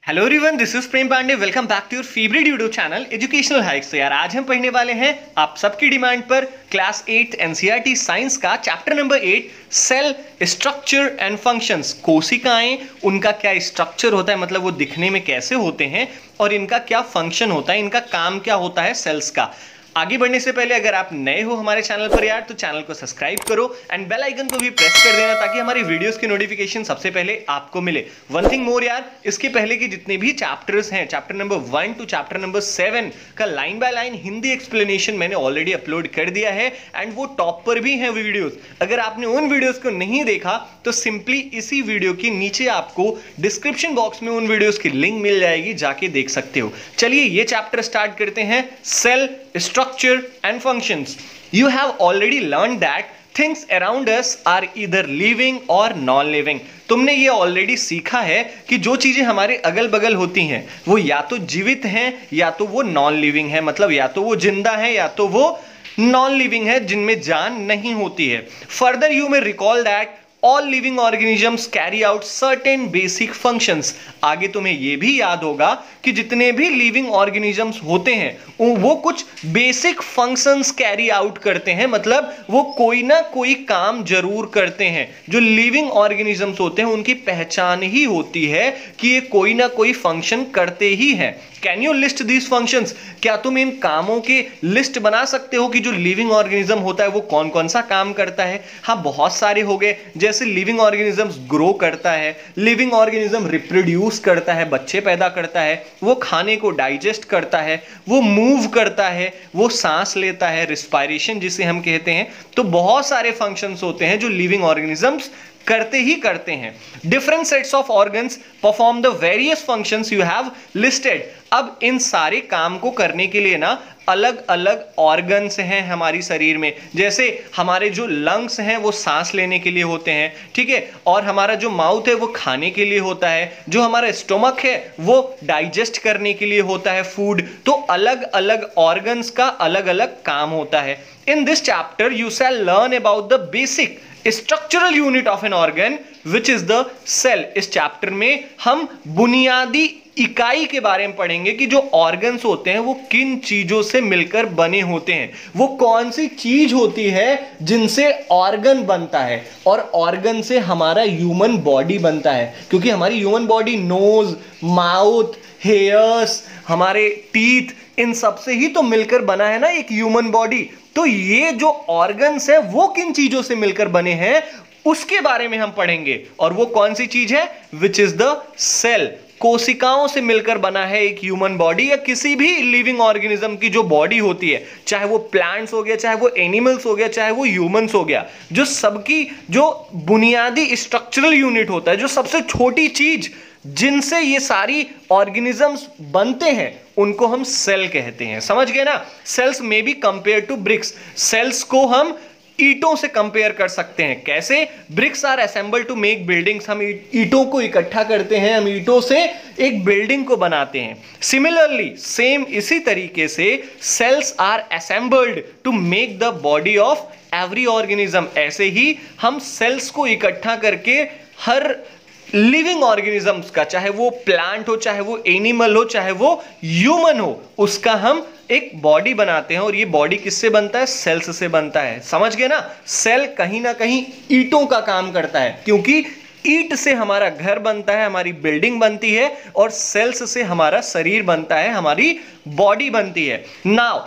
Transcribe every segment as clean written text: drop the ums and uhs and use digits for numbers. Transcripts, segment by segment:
Hello everyone, this is Prem Pandey. Welcome back to your favourite YouTube channel educational hikes. तो यार आज हम पढ़ने वाले हैं आप सबकी डिमांड पर क्लास 8 एनसीईआरटी साइंस का chapter number 8 cell structure and functions. कोशिकाएं, उनका क्या स्ट्रक्चर होता है, मतलब वो दिखने में कैसे होते हैं और इनका क्या फंक्शन होता है, इनका काम क्या होता है सेल्स का। आगे बढ़ने से पहले अगर आप नए हो हमारे चैनल पर यार, तो चैनल को सब्सक्राइब करो एंड बेल आइकन को भी प्रेस कर देना ताकि हमारी वीडियोस की नोटिफिकेशन सबसे पहले आपको मिले। वन थिंग मोर यार, इसके पहले के जितने भी चैप्टर्स हैं, chapter number 1 to chapter number 7 का line by line Hindi explanation मैंने ऑलरेडी अपलोड कर दिया है एंड वो टॉप पर भी हैं वीडियोस। अगर आपने उन वीडियोस को नहीं देखा तो सिंपली इसी वीडियो के नीचे आपको डिस्क्रिप्शन बॉक्स में उन वीडियोस की लिंक मिल जाएगी, जाके देख सकते हो। चलिए ये चैप्टर स्टार्ट करते हैं, cell structure and functions. You have already learned that things around us are either living or non-living. तुमने ये ऑलरेडी सीखा है कि जो चीजें हमारे अगल बगल होती हैं वो या तो जीवित हैं या तो वो नॉन लिविंग है, मतलब या तो वो जिंदा है या तो वो नॉन लिविंग है, जिनमें जान नहीं होती है। Further you may recall that all living organisms carry out certain basic functions. आगे तुम्हें यह भी याद होगा कि जितने भी लिविंग ऑर्गेनिजम्स होते हैं वो कुछ बेसिक फंक्शंस कैरी आउट करते हैं, मतलब वो कोई ना कोई काम जरूर करते हैं। जो लिविंग ऑर्गेनिजम्स होते हैं उनकी पहचान ही होती है कि ये कोई ना कोई फंक्शन करते ही हैं। Can you list these functions? क्या तुम इन कामों के लिस्ट बना सकते हो कि जो लिविंग ऑर्गेनिज्म होता है वो कौन कौन सा काम करता है? हाँ, बहुत सारे हो गए। जैसे लिविंग ऑर्गेनिजम्स ग्रो करता है, लिविंग ऑर्गेनिज्म रिप्रोड्यूस करता है, बच्चे पैदा करता है, वो खाने को डाइजेस्ट करता है, वो मूव करता है, वो सांस लेता है, रिस्पायरेशन जिसे हम कहते हैं। तो बहुत सारे फंक्शंस होते हैं जो लिविंग ऑर्गेनिजम्स करते ही करते हैं। Different sets of organs perform the various functions you have listed. अब इन सारे काम को करने के लिए ना अलग अलग ऑर्गन्स हैं हमारी शरीर में। जैसे हमारे जो लंग्स हैं वो सांस लेने के लिए होते हैं, ठीक है, और हमारा जो माउथ है वो खाने के लिए होता है, जो हमारा स्टोमक है वो डाइजेस्ट करने के लिए होता है फूड। तो अलग अलग ऑर्गन्स का अलग अलग काम होता है। In this chapter you shall learn about the basic structural unit of an organ which is the cell. इस चैप्टर में हम बुनियादी इकाई के बारे में पढ़ेंगे कि जो ऑर्गन्स होते हैं वो किन चीजों से मिलकर बने होते हैं, वो कौन सी चीज होती है जिनसे ऑर्गन बनता है, और ऑर्गन से हमारा ह्यूमन बॉडी बनता है। क्योंकि हमारी human body nose, mouth, hairs, हमारे टीथ, इन सब से ही तो मिलकर बना है ना एक ह्यूमन बॉडी। तो ये जो ऑर्गन्स है वो किन चीजों से मिलकर बने हैं उसके बारे में हम पढ़ेंगे। और वो कौन सी चीज है? Which is the cell. कोशिकाओं से मिलकर बना है एक ह्यूमन बॉडी, या किसी भी लिविंग ऑर्गेनिज्म की जो बॉडी होती है, चाहे वो प्लांट्स हो गया, चाहे वो एनिमल्स हो गया, चाहे वो ह्यूमंस हो गया, जो सबकी जो बुनियादी स्ट्रक्चरल यूनिट होता है, जो सबसे छोटी चीज जिनसे ये सारी ऑर्गेनिजम्स बनते हैं, उनको हम सेल कहते हैं। समझ गए ना? Cells may be compare to bricks. Cells को हम ईंटों से कंपेयर कर सकते हैं। कैसे? Bricks are assemble to make buildings. हम ईंटों को इकट्ठा करते हैं, हम ईंटों से एक बिल्डिंग को बनाते हैं। सिमिलरली, सेम इसी तरीके से cells are assembled to make the body of every organism. ऐसे ही हम सेल्स को इकट्ठा करके हर लिविंग ऑर्गेनिजम्स का, चाहे वो प्लांट हो, चाहे वो एनिमल हो, चाहे वो ह्यूमन हो, उसका हम एक बॉडी बनाते हैं। और ये बॉडी किससे बनता है? सेल्स से बनता है। समझ गए ना? सेल कहीं ना कहीं ईंटों का काम करता है, क्योंकि ईंट से हमारा घर बनता है, हमारी बिल्डिंग बनती है, और सेल्स से हमारा शरीर बनता है, हमारी बॉडी बनती है। Now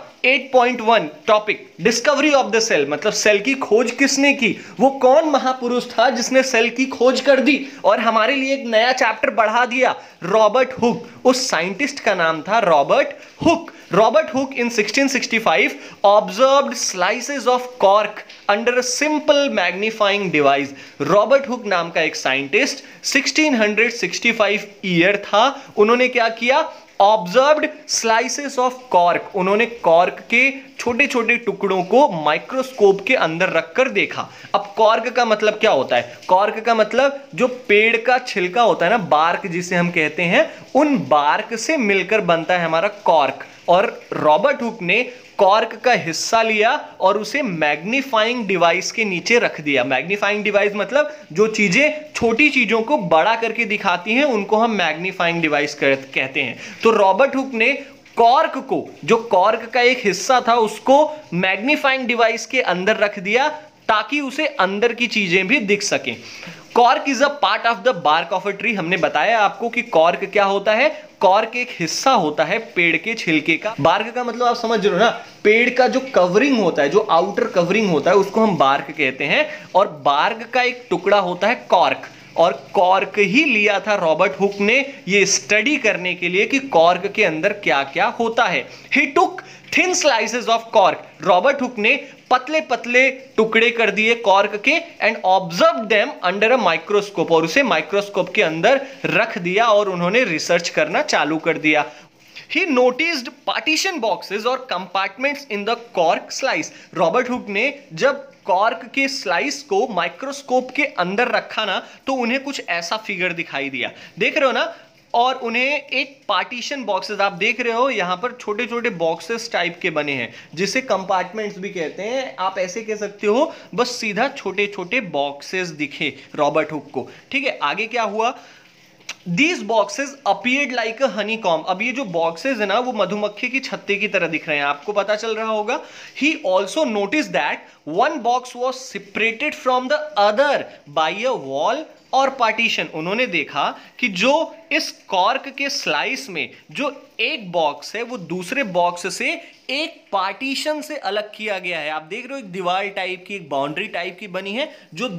8.1 topic, discovery of the cell, मतलब सेल की खोज किसने की? वो कौन महापुरुष था जिसने सेल की खोज कर दी और हमारे लिए एक नया चैप्टर बढ़ा दिया? Robert Hooke. उस साइंटिस्ट का नाम था Robert Hooke. Robert Hooke in 1665 observed slices of cork under a simple magnifying device. Robert Hooke नाम का एक साइंटिस्ट 1665 ईयर था। उन्होंने क्या किया? Observed slices of cork. उन्होंने कॉर्क के छोटे छोटे टुकड़ों को माइक्रोस्कोप के अंदर रखकर देखा। अब कॉर्क का मतलब क्या होता है? कॉर्क का मतलब जो पेड़ का छिलका होता है ना, बार्क जिसे हम कहते हैं, उन बार्क से मिलकर बनता है हमारा कॉर्क। और रॉबर्ट हुक ने कॉर्क का हिस्सा लिया और उसे मैग्नीफाइंग डिवाइस के नीचे रख दिया। मैग्नीफाइंग डिवाइस मतलब जो चीजें छोटी चीजों को बड़ा करके दिखाती हैं उनको हम मैग्नीफाइंग डिवाइस कहते हैं। तो रॉबर्ट हुक ने कॉर्क को, जो कॉर्क का एक हिस्सा था, उसको मैग्नीफाइंग डिवाइस के अंदर रख दिया ताकि उसे अंदर की चीजें भी दिख सकें। Cork is a part of the bark of a tree. हमने बताया आपको कि कॉर्क क्या होता है। कॉर्क एक हिस्सा होता है पेड़ के छिलके का। बार्क का मतलब आप समझ रहे हो ना, पेड़ का जो कवरिंग होता है, जो आउटर कवरिंग होता है, उसको हम बार्क कहते हैं। और बार्क का एक टुकड़ा होता है कॉर्क, और कॉर्क ही लिया था रॉबर्ट हुक ने ये स्टडी करने के लिए कि कॉर्क के अंदर क्या क्या होता है। He took thin slices of cork. Robert Hooke ने पतले पतले टुकड़े कर दिए कॉर्क के, and observe them under a microscope, और उसे माइक्रोस्कोप के अंदर रख दिया और उन्होंने रिसर्च करना चालू कर दिया। He noticed partition boxes और compartments in the cork slice. Robert Hooke ने जब कॉर्क के स्लाइस को माइक्रोस्कोप के अंदर रखा ना, तो उन्हें कुछ ऐसा फिगर दिखाई दिया। देख रहे हो ना, और उन्हें एक पार्टीशन बॉक्सेस, आप देख रहे हो यहां पर छोटे छोटे बॉक्सेस टाइप के बने हैं जिसे कंपार्टमेंट्स भी कहते हैं। आप ऐसे कह सकते हो, बस सीधा छोटे छोटे बॉक्सेस दिखे रॉबर्ट हुक को। ठीक है, आगे क्या हुआ? These boxes appeared like a honeycomb. अब ये जो boxes है ना, वो मधुमक्खी की छत्ते की तरह दिख रहे हैं, आपको पता चल रहा होगा। He also noticed that one box was separated from the other by a wall or partition. उन्होंने देखा कि जो इस कॉर्क के स्लाइस में जो एक बॉक्स है वो दूसरे बॉक्स से एक पार्टीशन से अलग किया गया है। आप देख रहे हो, एक दीवार टाइप की, एक बाउंड्री टाइप की बनी है जो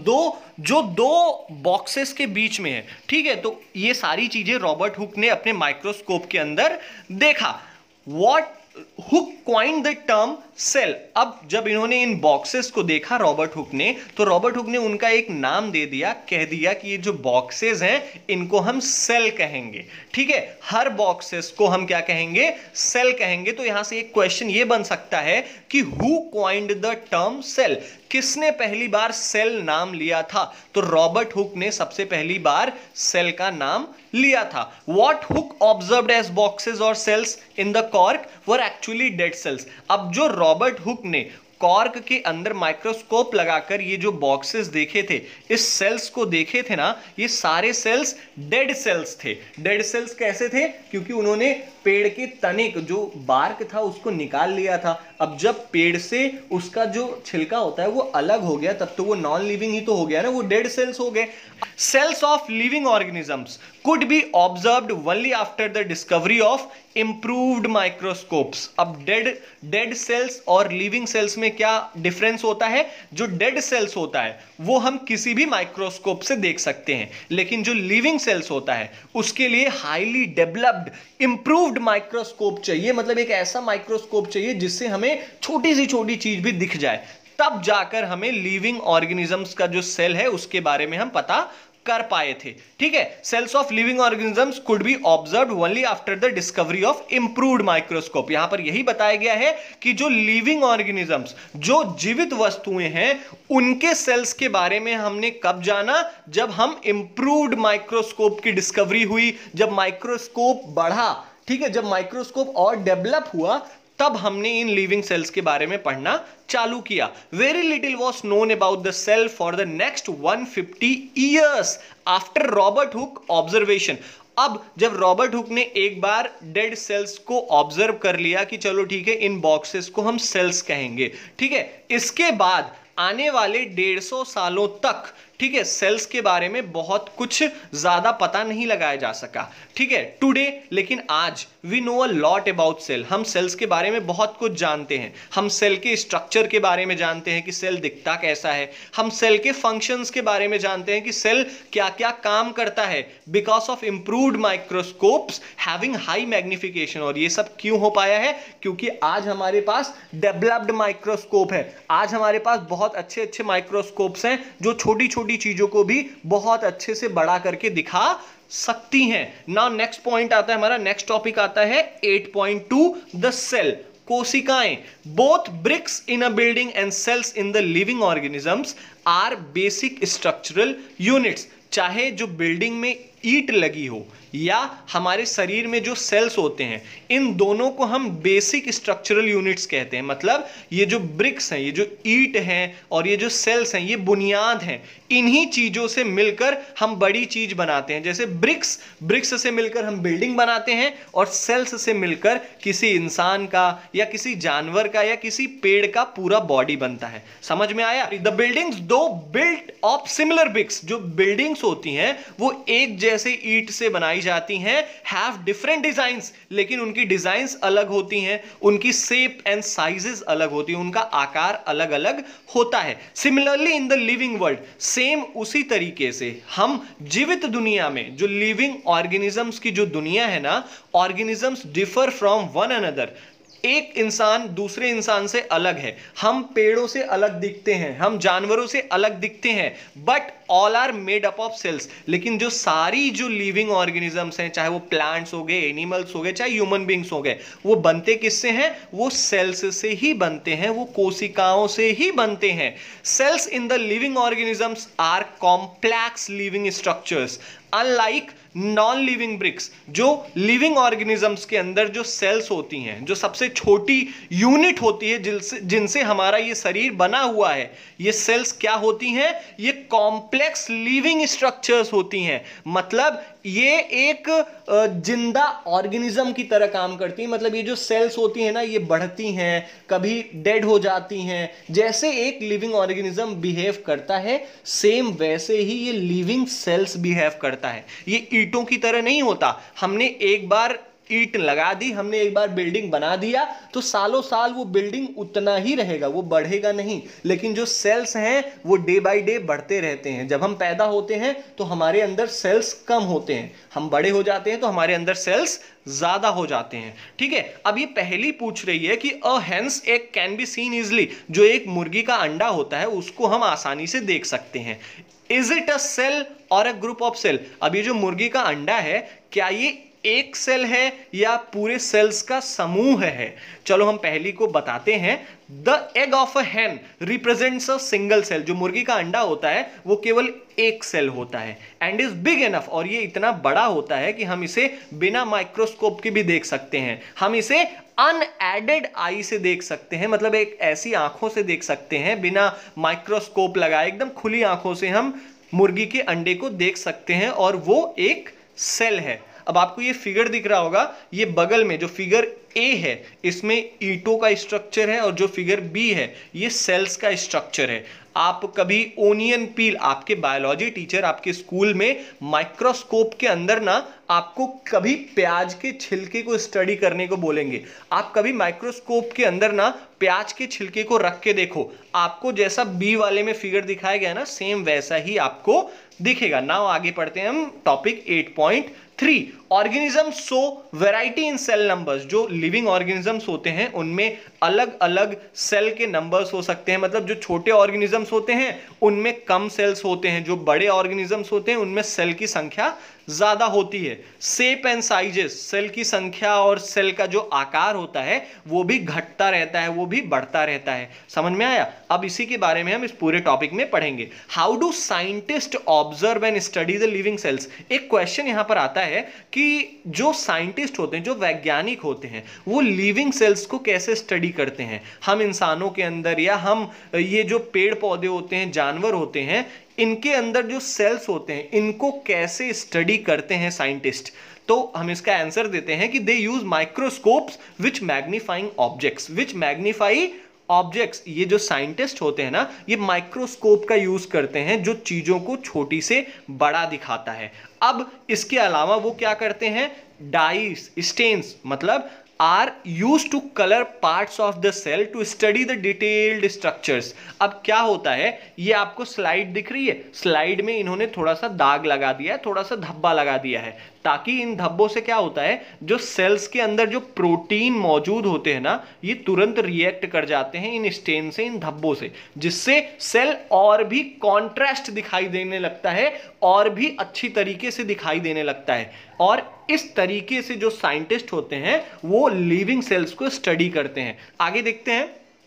दो बॉक्सेस के बीच में है। ठीक है, तो ये सारी चीजें रॉबर्ट हुक ने अपने माइक्रोस्कोप के अंदर देखा। What Hooke coined the term cell. अब जब इन्होंने इन बॉक्सेस को देखा रॉबर्ट हुक ने, तो रॉबर्ट हुक ने उनका एक नाम दे दिया, कह दिया कि ये जो बॉक्सेस हैं इनको हम सेल कहेंगे। ठीक है, हर बॉक्सेस को हम क्या कहेंगे? सेल कहेंगे। तो यहां से एक क्वेश्चन ये बन सकता है कि who coined the term cell, किसने पहली बार सेल नाम लिया था? तो रॉबर्ट हुक ने सबसे पहली बार सेल का नाम लिया था। What Hooke observed as boxes or cells in the cork were actually dead cells. अब जो रॉबर्ट हुक ने कॉर्क के अंदर माइक्रोस्कोप लगाकर ये जो बॉक्सेस देखे थे, इस सेल्स को देखे थे ना, ये सारे सेल्स डेड सेल्स थे। डेड सेल्स कैसे थे? क्योंकि उन्होंने पेड़ के तने जो बार्क था उसको निकाल लिया था। अब जब पेड़ से उसका जो छिलका होता है वो अलग हो गया, तब तो वो नॉन लिविंग ही तो हो गया ना, वो डेड सेल्स हो गए। Cells of living organisms could be observed only after the discovery of improved microscopes. अब डेड सेल्स और लिविंग सेल्स में क्या डिफरेंस होता है? जो डेड सेल्स होता है वो हम किसी भी माइक्रोस्कोप से देख सकते हैं, लेकिन जो लिविंग सेल्स होता है उसके लिए हाईली डेवलप्ड इंप्रूव्ड माइक्रोस्कोप चाहिए। मतलब एक ऐसा माइक्रोस्कोप चाहिए जिससे हमें छोटी सी छोटी चीज भी दिख जाए, तब जाकर हमें लिविंग ऑर्गेनिजम्स का जो सेल है उसके बारे में हम पता कर पाए थे। ठीक है, cells of living organisms could be observed only after the discovery of improved microscope. यहां पर यही बताया गया है कि जो लिविंग ऑर्गेनिजम्स, जो जीवित वस्तुएं हैं, उनके सेल्स के बारे में हमने कब जाना? जब हम इंप्रूव्ड माइक्रोस्कोप की डिस्कवरी हुई, जब माइक्रोस्कोप बढ़ा। ठीक है, जब माइक्रोस्कोप और डेवलप हुआ, तब हमने इन लिविंग सेल्स के बारे में पढ़ना चालू किया। Very little was known about the cell for the next 150 years after Robert Hooke observation. अब जब रॉबर्ट हुक ने एक बार डेड सेल्स को ऑब्जर्व कर लिया कि चलो ठीक है, इन बॉक्सेस को हम सेल्स कहेंगे। ठीक है, इसके बाद आने वाले 150 सालों तक, ठीक है, सेल्स के बारे में बहुत कुछ ज्यादा पता नहीं लगाया जा सका। ठीक है, टुडे, लेकिन आज we know a lot about cell. हम सेल्स के बारे में बहुत कुछ जानते हैं। हम सेल के स्ट्रक्चर के बारे में जानते हैं कि सेल दिखता कैसा है। हम सेल के फंक्शंस के बारे में जानते हैं कि सेल क्या क्या काम करता है, because of improved microscopes having high magnification. और ये सब क्यों हो पाया है? क्योंकि आज हमारे पास डेवलप्ड माइक्रोस्कोप है। आज हमारे पास बहुत अच्छे अच्छे माइक्रोस्कोप्स हैं जो छोटी छोटी चीजों को भी बहुत अच्छे से बड़ा करके दिखा सकती हैं। नाउ नेक्स्ट पॉइंट आता है हमारा, नेक्स्ट टॉपिक आता है 8.2 द सेल। कोशिकाएं, both bricks in a building and cells in the living organisms are basic structural units. चाहे जो बिल्डिंग में ईंट लगी हो या हमारे शरीर में जो सेल्स होते हैं, इन दोनों को हम बेसिक स्ट्रक्चरल यूनिट्स कहते हैं। मतलब ये जो ब्रिक्स हैं, ये जो ईंट हैं और ये जो सेल्स हैं, ये बुनियाद हैं। इन्हीं चीजों से मिलकर हम बड़ी चीज बनाते हैं। जैसे ब्रिक्स से मिलकर हम बिल्डिंग बनाते हैं और सेल्स से मिलकर किसी इंसान का या किसी जानवर का या किसी पेड़ का पूरा बॉडी बनता है। समझ में आया? The buildings though built of similar bricks, जो बिल्डिंग्स होती हैं वो एक जैसे ईंट से बनाई जाती हैं, हैव डिफरेंट डिजाइंस, लेकिन उनकी डिजाइंस अलग होती हैं, उनकी शेप एंड साइजेस अलग होती हैं, उनका आकार अलग अलग होता है। Similarly in the living world, same उसी तरीके से हम जीवित दुनिया में, जो लिविंग ऑर्गेनिजम्स की जो दुनिया है ना, organisms differ from one another. एक इंसान दूसरे इंसान से अलग है, हम पेड़ों से अलग दिखते हैं, हम जानवरों से अलग दिखते हैं, but all are made up of cells. लेकिन जो सारी जो लिविंग ऑर्गेनिजम्स हैं, चाहे वो प्लांट्स हो गए, एनिमल्स हो गए, चाहे ह्यूमन बींग्स हो गए, वो बनते किससे हैं? वो सेल्स से ही बनते हैं, वो कोशिकाओं से ही बनते हैं। Cells in the living organisms are complex living structures unlike non living bricks. जो लिविंग ऑर्गेनिजम्स के अंदर जो सेल्स होती हैं, जो सबसे छोटी यूनिट होती है जिनसे हमारा ये शरीर बना हुआ है, ये सेल्स क्या होती हैं? ये कॉम्प्लेक्स लिविंग स्ट्रक्चर्स होती हैं। मतलब ये एक जिंदा ऑर्गेनिज्म की तरह काम करती हैं। मतलब ये जो सेल्स होती हैं ना, ये बढ़ती हैं, कभी डेड हो जाती हैं। जैसे एक लिविंग ऑर्गेनिज्म बिहेव करता है, सेम वैसे ही ये लिविंग सेल्स बिहेव करता है। ये ईंटों की तरह नहीं होता, हमने एक बार ईंट लगा दी, हमने एक बार बिल्डिंग बना दिया तो सालों साल वो बिल्डिंग उतना ही रहेगा, वो बढ़ेगा नहीं। लेकिन जो सेल्स हैं वो डे बाय डे बढ़ते रहते हैं। जब हम पैदा होते हैं तो हमारे अंदर सेल्स कम होते हैं, हम बड़े हो जाते हैं तो हमारे अंदर सेल्स ज्यादा हो जाते हैं। ठीक है, अब ये पहली पूछ रही है कि a hen's egg can be seen easily. जो एक मुर्गी का अंडा होता है उसको हम आसानी से देख सकते हैं। इज इट अ सेल और अ ग्रुप ऑफ सेल? अब ये जो मुर्गी का अंडा है, क्या ये एक सेल है या पूरे सेल्स का समूह है? चलो हम पहली को बताते हैं। The egg of a hen represents a single cell. जो मुर्गी का अंडा होता है वो केवल एक सेल होता है, एंड इज बिग एनफ, और ये इतना बड़ा होता है कि हम इसे बिना माइक्रोस्कोप के भी देख सकते हैं। हम इसे अनएडेड आई से देख सकते हैं, मतलब एक ऐसी आंखों से देख सकते हैं बिना माइक्रोस्कोप लगाए, एकदम खुली आंखों से हम मुर्गी के अंडे को देख सकते हैं और वो एक सेल है। अब आपको ये फिगर दिख रहा होगा, ये बगल में जो फिगर ए है इसमें ईंटों का स्ट्रक्चर है और जो फिगर बी है ये सेल्स का स्ट्रक्चर है। आप कभी ओनियन पील, आपके बायोलॉजी टीचर आपके स्कूल में माइक्रोस्कोप के अंदर ना आपको कभी प्याज के छिलके को स्टडी करने को बोलेंगे। आप कभी माइक्रोस्कोप के अंदर ना प्याज के छिलके को रख के देखो, आपको जैसा बी वाले में फिगर दिखाया गया ना, सेम वैसा ही आपको दिखेगा। नाउ आगे पढ़ते हैं हम topic 8.3। Organism show variety in cell numbers. जो लिविंग ऑर्गेनिजम्स होते हैं उनमें अलग अलग सेल के नंबर्स हो सकते हैं। मतलब जो छोटे ऑर्गेनिजम्स होते हैं उनमें कम सेल्स होते हैं, जो बड़े ऑर्गेनिजम्स होते हैं उनमें सेल की संख्या ज्यादा होती है। शेप एंड साइजेस, सेल की संख्या और सेल का जो आकार होता है वो भी घटता रहता है, वो भी बढ़ता रहता है। समझ में आया? अब इसी के बारे में हम इस पूरे टॉपिक में पढ़ेंगे। How do scientist observe and study the living cells? एक क्वेश्चन यहां पर आता है कि जो साइंटिस्ट होते हैं, जो वैज्ञानिक होते हैं, वो लिविंग सेल्स को कैसे स्टडी करते हैं। हम इंसानों के अंदर या हम ये जो पेड़ पौधे होते हैं, जानवर होते हैं, इनके अंदर जो सेल्स होते हैं इनको कैसे स्टडी करते हैं साइंटिस्ट? तो हम इसका आंसर देते हैं कि they use microscopes which magnifying objects, which magnify objects. ये जो साइंटिस्ट होते हैं ना, ये माइक्रोस्कोप का यूज करते हैं जो चीजों को छोटी से बड़ा दिखाता है। अब इसके अलावा वो क्या करते हैं? डाइस, स्टेन्स, मतलब are use to colour parts of the cell to study the detailed structures. अब क्या होता है, ये आपको स्लाइड दिख रही है, स्लाइड में इन्होंने थोड़ा सा दाग लगा दिया है, थोड़ा सा धब्बा लगा दिया है, ताकि इन धब्बों से क्या होता है, जो सेल्स के अंदर जो प्रोटीन मौजूद होते हैं ना, ये तुरंत रिएक्ट कर जाते हैं इन स्टेन से, इन धब्बों से, जिससे सेल और भी कॉन्ट्रास्ट दिखाई देने लगता है और भी अच्छी तरीके से दिखाई देने लगता है। और इस तरीके से जो साइंटिस्ट होते हैं वो लिविंग सेल्स को स्टडी करते हैं। आगे देखते हैं।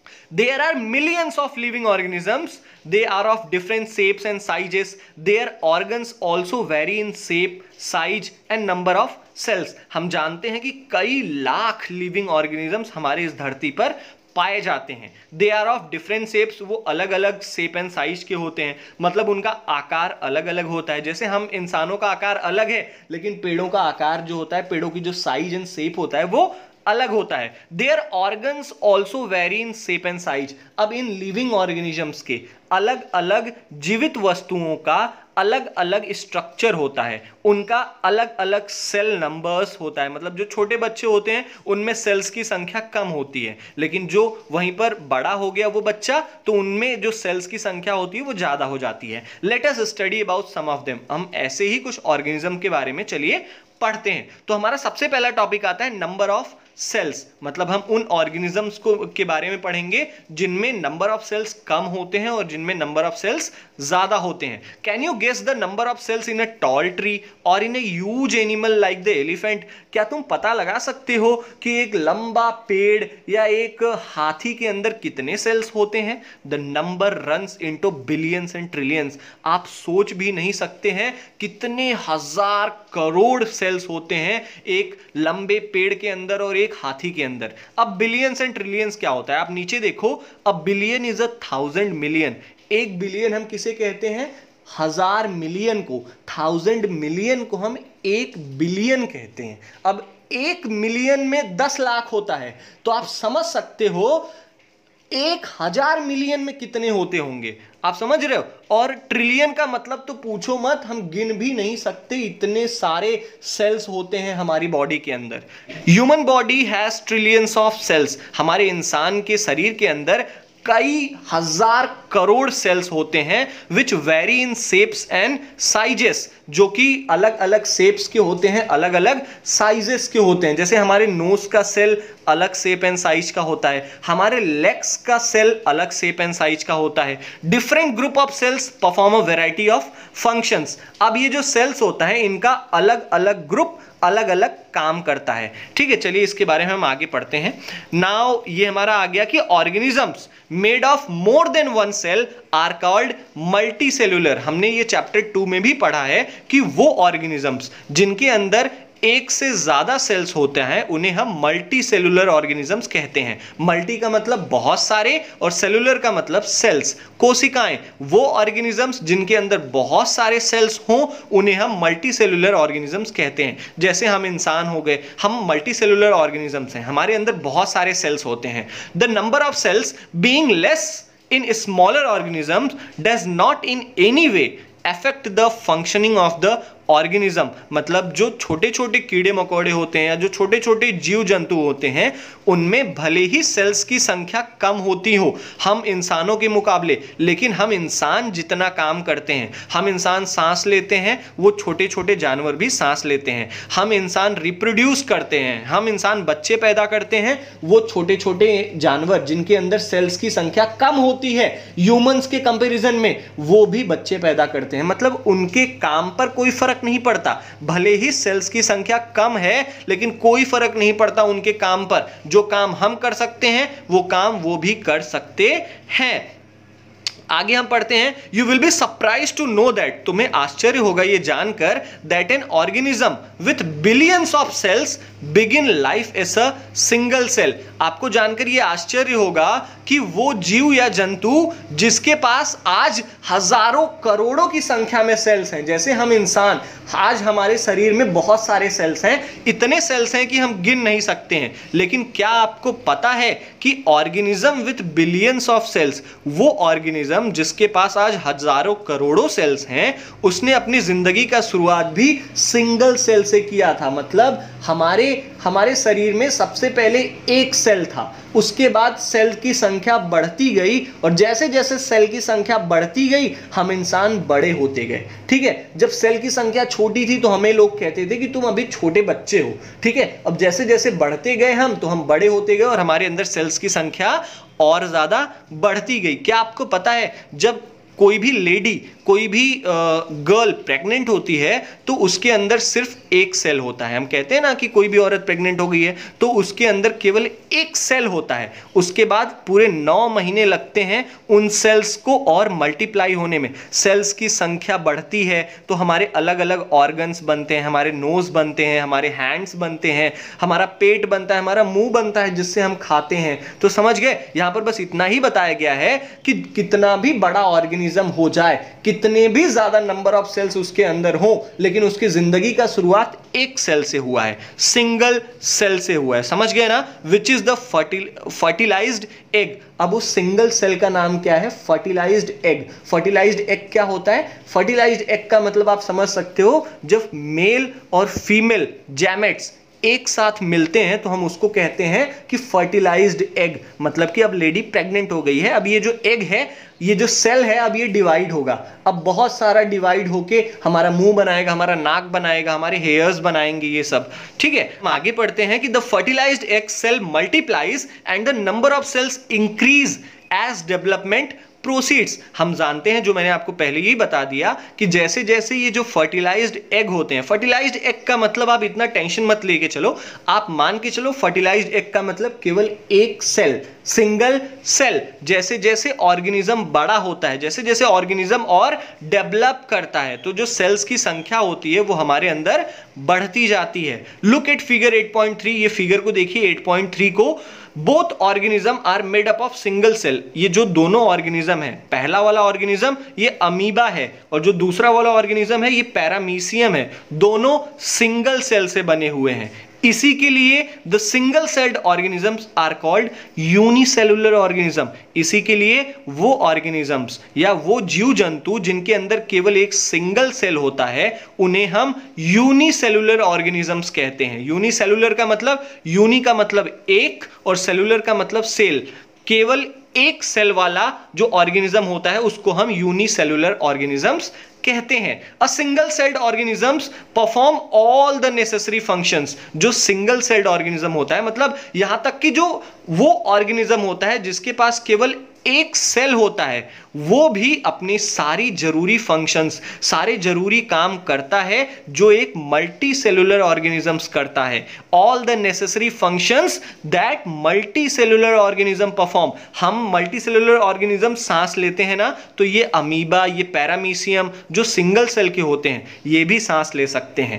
There are millions of living organisms. They are of different shapes and sizes. Their organs also vary in shape, size and number of cells. हम जानते हैं कि कई लाख लिविंग ऑर्गेनिजम्स हमारे इस धरती पर पाए जाते हैं. They are of different shapes, वो अलग अलग शेप एंड साइज के होते हैं, मतलब उनका आकार अलग अलग होता है. जैसे हम इंसानों का आकार अलग है, लेकिन पेड़ों का आकार जो होता है, पेड़ों की जो साइज एंड शेप होता है वो अलग होता है. Their organs also vary in shape and size. अब इन लिविंग ऑर्गेनिजम्स के अलग अलग जीवित वस्तुओं का अलग अलग स्ट्रक्चर होता है, उनका अलग अलग सेल नंबर्स होता है. मतलब जो छोटे बच्चे होते हैं उनमें सेल्स की संख्या कम होती है, लेकिन जो वहीं पर बड़ा हो गया वो बच्चा, तो उनमें जो सेल्स की संख्या होती है वो ज्यादा हो जाती है. Let us study about some of them. हम ऐसे ही कुछ ऑर्गेनिज्म के बारे में चलिए पढ़ते हैं. तो हमारा सबसे पहला टॉपिक आता है नंबर ऑफ सेल्स. मतलब हम उन ऑर्गेनिजम्स को के बारे में पढ़ेंगे जिनमें नंबर ऑफ सेल्स कम होते हैं और जिनमें नंबर ऑफ सेल्स ज्यादा होते हैं. Can you guess the number of cells in a tall tree or in a huge animal like the elephant. क्या तुम पता लगा सकते हो कि एक लंबा पेड़ या एक हाथी के अंदर कितने सेल्स होते हैं? The number runs into billions and trillions. आप सोच भी नहीं सकते हैं कितने हजार करोड़ सेल्स होते हैं एक लंबे पेड़ के अंदर और एक हाथी के अंदर. अब बिलियंस एंड ट्रिलियंस क्या होता है? आप नीचे देखो. A billion is 1000 million. एक बिलियन हम किसे कहते हैं? 1000 मिलियन को. 1000 मिलियन को हम 1 बिलियन कहते हैं. अब 1 मिलियन में 10 लाख होता है, तो आप समझ सकते हो 1000 मिलियन में कितने होते होंगे. आप समझ रहे हो? और ट्रिलियन का मतलब तो पूछो मत, हम गिन भी नहीं सकते, इतने सारे सेल्स होते हैं हमारी बॉडी के अंदर. Human body has trillions of cells. हमारे इंसान के शरीर के अंदर कई हजार करोड़ सेल्स होते हैं which vary in shapes and sizes, जो कि अलग अलग शेप्स के होते हैं, अलग अलग साइजेस के होते हैं. जैसे हमारे नोज का सेल अलग शेप एंड साइज का होता है, हमारे लेग्स का सेल अलग शेप एंड साइज का होता है. Different group of cells perform a variety of functions. अब ये जो सेल्स होता है इनका अलग अलग ग्रुप अलग अलग काम करता है. ठीक है, चलिए इसके बारे में हम आगे पढ़ते हैं. नाउ ये हमारा आ गया कि organisms made of more than one cell are called multi cellular. हमने ये चैप्टर 2 में भी पढ़ा है कि वो ऑर्गेनिजम्स जिनके अंदर एक से ज्यादा सेल्स होते हैं उन्हें हम मल्टी सेलुलर ऑर्गेनिजम्स कहते हैं. मल्टी का मतलब बहुत सारे और सेलुलर का मतलब सेल्स, कोशिकाएं. वो ऑर्गेनिजम्स जिनके अंदर बहुत सारे सेल्स हों उन्हें हम मल्टी सेलुलर ऑर्गेनिजम्स कहते हैं. जैसे हम इंसान हो गए, हम मल्टी सेलुलर ऑर्गेनिजम्स हैं, हमारे अंदर बहुत सारे सेल्स होते हैं. The number of cells being less in smaller organisms does not in any way affect the functioning of the organism. मतलब जो छोटे छोटे कीड़े मकोड़े होते हैं या जो छोटे छोटे जीव जंतु होते हैं उनमें भले ही सेल्स की संख्या कम होती हो हम इंसानों के मुकाबले, लेकिन हम इंसान जितना काम करते हैं, हम इंसान सांस लेते हैं, वो छोटे छोटे जानवर भी सांस लेते हैं. हम इंसान रिप्रोड्यूस करते हैं, हम इंसान बच्चे पैदा करते हैं, वो छोटे छोटे जानवर जिनके अंदर सेल्स की संख्या कम होती है ह्यूमंस के कंपैरिजन में, वो भी बच्चे पैदा करते हैं. मतलब उनके काम पर कोई फर्क नहीं पड़ता. भले ही सेल्स की संख्या कम है लेकिन कोई फर्क नहीं पड़ता उनके काम पर. जो काम हम कर सकते हैं वो काम वो भी कर सकते हैं. आगे हम पढ़ते हैं. You will be surprise to know that. तुम्हें आश्चर्य होगा ये जानकर that an organism with billions of cells begin life as a single cell. आपको जानकर ये आश्चर्य होगा कि वो जीव या जंतु जिसके पास आज हजारों करोड़ों की संख्या में सेल्स हैं, जैसे हम इंसान, आज हमारे शरीर में बहुत सारे सेल्स हैं, इतने सेल्स हैं कि हम गिन नहीं सकते हैं. लेकिन क्या आपको पता है कि organism with billions of cells, वो ऑर्गेनिज्म जिसके पास आज हजारों करोड़ों सेल्स हैं, उसने अपनी जिंदगी का शुरुआत भी सिंगल सेल से किया था. मतलब हमारे शरीर में सबसे पहले एक सेल था, उसके बाद सेल की संख्या बढ़ती गई और जैसे जैसे सेल की संख्या बढ़ती गई हम इंसान बड़े होते गए. ठीक है, जब सेल की संख्या छोटी थी तो हमें लोग कहते थे कि तुम अभी छोटे बच्चे हो. ठीक है, अब जैसे जैसे बढ़ते गए हम तो हम बड़े होते गए और हमारे अंदर सेल्स की संख्या और ज्यादा बढ़ती गई. क्या आपको पता है जब कोई भी लेडी कोई भी गर्ल प्रेग्नेंट होती है तो उसके अंदर सिर्फ एक सेल होता है। हम कहते हैं ना कि कोई भी औरत प्रेग्नेंट हो गई है तो उसके अंदर केवल एक सेल होता है, उसके बाद पूरे 9 महीने लगते हैं उन सेल्स को और मल्टीप्लाई होने में। सेल्स की संख्या बढ़ती है तो हमारे अलग अलग ऑर्गन्स बनते हैं, हमारे नोज बनते हैं, हमारे हैंड्स बनते हैं, हमारा पेट बनता है, हमारा मुंह बनता है जिससे हम खाते हैं। तो समझ गए, यहां पर बस इतना ही बताया गया है कि कितना भी बड़ा ऑर्गेनिज्म हो जाए, कितने भी ज्यादा नंबर ऑफ सेल्स उसके अंदर हो, लेकिन उसकी जिंदगी का शुरुआत एक सेल से हुआ है, सिंगल सेल से हुआ है। समझ गए ना? Which is the fertilised egg. अब उस सिंगल सेल का नाम क्या है? Fertilised egg. फर्टिलाइज्ड एग क्या होता है? फर्टिलाइज्ड एग का मतलब आप समझ सकते हो, जब मेल और फीमेल गैमेट्स एक साथ मिलते हैं तो हम उसको कहते हैं कि फर्टिलाइज्ड एग। मतलब कि अब लेडी प्रेग्नेंट हो गई है, अब ये जो एग है, ये जो सेल है, अब ये डिवाइड होगा। अब बहुत सारा डिवाइड होके हमारा मुंह बनाएगा, हमारा नाक बनाएगा, हमारे हेयर्स बनाएंगे, ये सब। ठीक है, हम आगे पढ़ते हैं कि the fertilised egg cell multiplies and the number of cells increase as development proceeds. हम जानते हैं, जो मैंने आपको पहले ही बता दिया, कि जैसे जैसे ये जो फर्टिलाइज्ड एग होते हैं, फर्टिलाइज्ड एग का मतलब आप इतना टेंशन मत लेके चलो, आप मान के चलो फर्टिलाइज्ड एग का मतलब केवल एक सेल, सिंगल सेल। जैसे जैसे ऑर्गेनिज्म बड़ा होता है, जैसे जैसे ऑर्गेनिज्म और डेवलप करता है, तो जो सेल्स की संख्या होती है वो हमारे अंदर बढ़ती जाती है। Look at figure 8.3। ये फिगर को देखिए 8.3 को। Both organism are made up of single cell. ये जो दोनों ऑर्गेनिज्म है, पहला वाला ऑर्गेनिज्म ये अमीबा है और जो दूसरा वाला ऑर्गेनिज्म है ये पैरामीशियम है, दोनों सिंगल सेल से बने हुए हैं। इसी के लिए the single celled organisms are called unicellular organism. इसी के लिए वो ऑर्गेनिजम्स या वो जीव जंतु जिनके अंदर केवल एक सिंगल सेल होता है, उन्हें हम यूनिसेलुलर ऑर्गेनिजम्स कहते हैं। यूनिसेलुलर का मतलब, यूनि का मतलब एक और सेलुलर का मतलब सेल। केवल एक सेल वाला जो ऑर्गेनिज्म होता है उसको हम यूनिसेलुलर ऑर्गेनिजम्स कहते हैं। A single celled organisms perform all the necessary functions. जो सिंगल सेल्ड ऑर्गेनिज्म होता है, मतलब यहां तक कि जो वो ऑर्गेनिज्म होता है जिसके पास केवल एक सेल होता है, वो भी अपनी सारी जरूरी फंक्शंस, सारे जरूरी काम करता है जो एक मल्टी सेलुलर ऑर्गेनिजम्स करता है। All the necessary functions that multi cellular organism perform. हम मल्टी सेलुलर ऑर्गेनिज्म सांस लेते हैं ना, तो ये अमीबा, ये पैरामीशियम जो सिंगल सेल के होते हैं, ये भी सांस ले सकते हैं।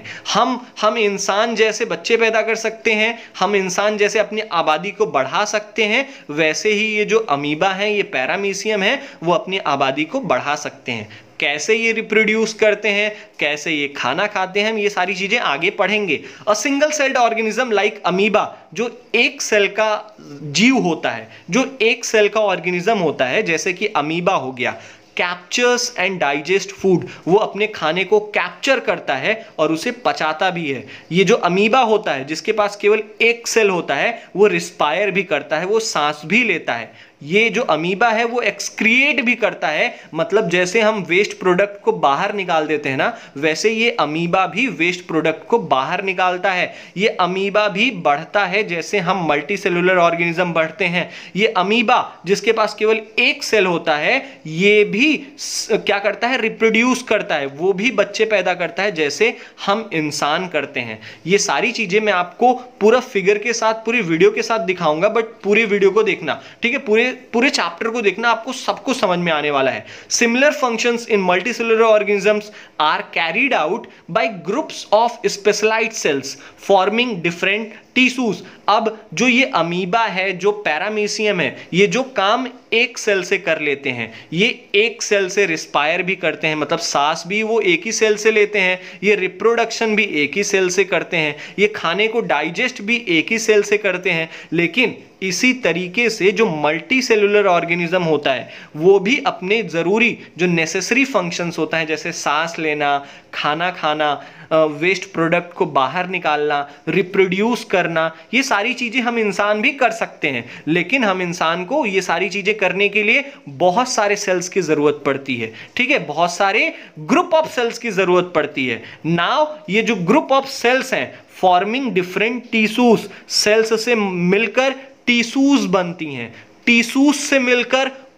हम इंसान जैसे बच्चे पैदा कर सकते हैं, हम इंसान जैसे अपनी आबादी को बढ़ा सकते हैं, वैसे ही ये जो अमीबा है, ये पैरामीशियम है, वो अपनी आबादी को बढ़ा सकते हैं। कैसे ये रिप्रोड्यूस करते हैं, कैसे ये खाना खाते हैं, हम ये सारी चीजें आगे पढ़ेंगे। A single celled organism like amoeba, जो एक सेल का जीव होता है, जो एक सेल का ऑर्गेनिज्म होता है, जैसे कि अमीबा हो गया, कैप्चर्स एंड डाइजेस्ट फूड। वो अपने खाने को कैप्चर करता है और उसे पचाता भी है। ये जो अमीबा होता है जिसके पास केवल एक सेल होता है, वो रिस्पायर भी करता है, वो सांस भी लेता है। ये जो अमीबा है वो एक्सक्रिएट भी करता है, मतलब जैसे हम वेस्ट प्रोडक्ट को बाहर निकाल देते हैं ना, वैसे ये अमीबा भी वेस्ट प्रोडक्ट को बाहर निकालता है। ये अमीबा भी बढ़ता है जैसे हम मल्टी सेलुलर ऑर्गेनिज्म बढ़ते हैं। ये अमीबा जिसके पास केवल एक सेल होता है, ये भी क्या करता है? रिप्रोड्यूस करता है, वो भी बच्चे पैदा करता है जैसे हम इंसान करते हैं। ये सारी चीजें मैं आपको पूरा फिगर के साथ, पूरी वीडियो के साथ दिखाऊंगा, बट पूरी वीडियो को देखना, ठीक है? पूरे चैप्टर को देखना, आपको सब कुछ समझ में आने वाला है। Similar functions in multicellular organisms are carried out by groups of specialised cells forming different tissues. अब जो ये अमीबा है, जो पैरामीशियम है, ये जो काम एक सेल से कर लेते हैं, ये एक सेल से रिस्पायर भी करते हैं, मतलब सांस भी वो एक ही सेल से लेते हैं, ये रिप्रोडक्शन भी एक ही सेल से करते हैं, ये खाने को डाइजेस्ट भी एक ही सेल से करते हैं। लेकिन इसी तरीके से जो मल्टी सेलुलर ऑर्गेनिज्म होता है, वो भी अपने जरूरी जो नेसेसरी फंक्शंस होता है, जैसे सांस लेना, खाना खाना, वेस्ट प्रोडक्ट को बाहर निकालना, रिप्रोड्यूस करना, ये सारी चीजें हम इंसान भी कर सकते हैं। लेकिन हम इंसान को ये सारी चीजें करने के लिए बहुत सारे सेल्स की जरूरत पड़ती है, ठीक है? बहुत सारे ग्रुप ऑफ सेल्स की जरूरत पड़ती है। नाउ ये जो ग्रुप ऑफ सेल्स हैं, फॉर्मिंग डिफरेंट टिश्यूज, सेल्स से मिलकर टिश्यूज बनती हैं, टिश्यूज से मिलकर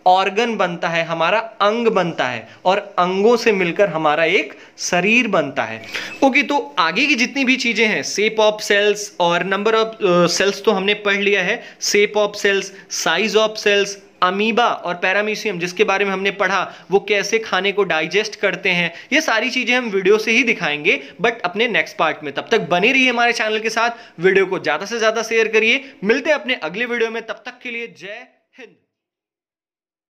ऑर्गन बनता है, हमारा अंग बनता है, और अंगों से मिलकर हमारा एक शरीर बनता है। ओके, तो आगे की जितनी भी चीजें हैं, शेप ऑफ सेल्स और नंबर ऑफ सेल्स तो हमने पढ़ लिया है। Shape of cells, size of cells, amoeba और पैरामीशियम जिसके बारे में हमने पढ़ा, वो कैसे खाने को डाइजेस्ट करते हैं, ये सारी चीजें हम वीडियो से ही दिखाएंगे बट अपने नेक्स्ट पार्ट में। तब तक बने रहिए हमारे चैनल के साथ, वीडियो को ज्यादा से ज्यादा शेयर करिए। मिलते हैं अपने अगले वीडियो में, तब तक के लिए जय